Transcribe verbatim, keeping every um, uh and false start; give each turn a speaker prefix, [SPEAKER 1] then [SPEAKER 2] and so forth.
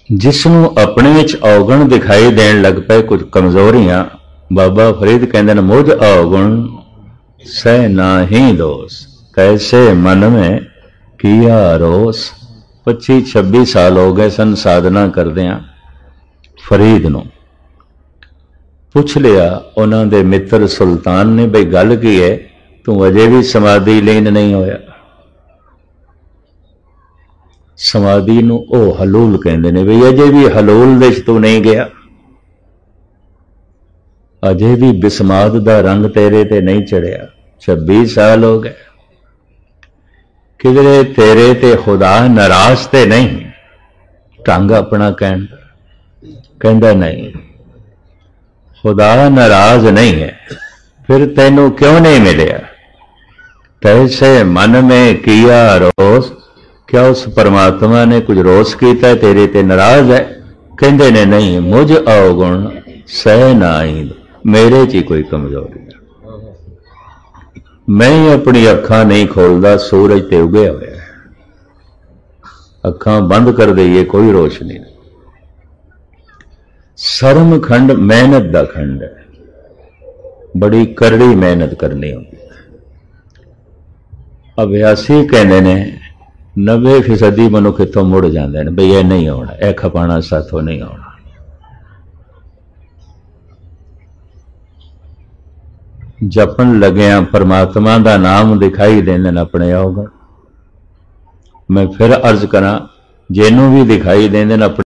[SPEAKER 1] जिसनों अपने विच अवगुण दिखाई देन लग पे कुछ कमजोरियां, बाबा फरीद कहते हैं मुझ अवगुण सह नाही दोष, कैसे मन में किया रोस। पच्ची छब्बी साल हो गए सन साधना करदियां। फरीद नूं पुछ लिया उन्हां दे मित्र सुल्तान ने, बई गल की है, तू अजे भी समाधि लीन नहीं होया। समाधि नूं ओ हलूल कहंदे ने, बई अजे भी हलूल दे तू नहीं गया, अजे भी बिस्माद दा रंग तेरे ते नहीं चढ़िया। छब्बी साल हो गए, किधरे तेरे ते खुदा नाराज ते नहीं। ढंग अपना कहन कहंदा नहीं, खुदा नाराज नहीं है, फिर तैनू क्यों नहीं मिलिया। तैसे मन में किया रोस, क्या उस परमात्मा ने कुछ रोस किया, तेरे ते नाराज है। कहंदे ने नहीं, मुझ अवगुण सह नाई, मेरे च कोई कमजोरी है, मैं ही अपनी अखां नहीं खोलता, सूरज ते उगे हुए है, अखां बंद कर दईए कोई रोशनी नहीं। सरम खंड मेहनत का खंड है, बड़ी करड़ी मेहनत करनी होती। अभ्यासी कहते ने नब्बे फीसदी मनुख इतों मुड़ जाते हैं, बई यह नहीं होना, यह खपाना साथों नहीं होना। जपन लग्या परमात्मा का नाम दिखाई देंदे ने अपने अवगुण। मैं फिर अर्ज करा, जेनू भी दिखाई देंदे ने अपने